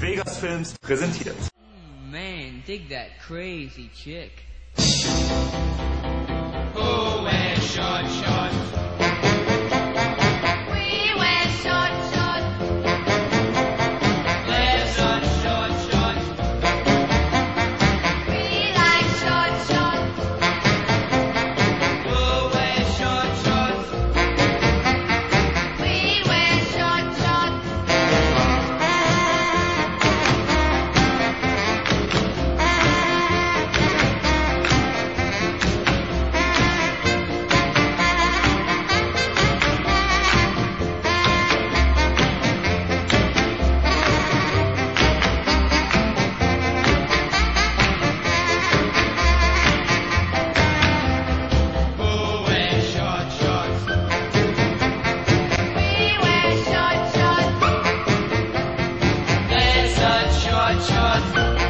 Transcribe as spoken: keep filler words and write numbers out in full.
Vegas Films präsentiert. Man, dig that crazy chick. Who wears short shorts? We wear short shorts. Let's on short shorts. We like short shorts. Who wears short shorts? We wear short shorts. Who wears short shorts? We wear short shorts. Let's on short shorts.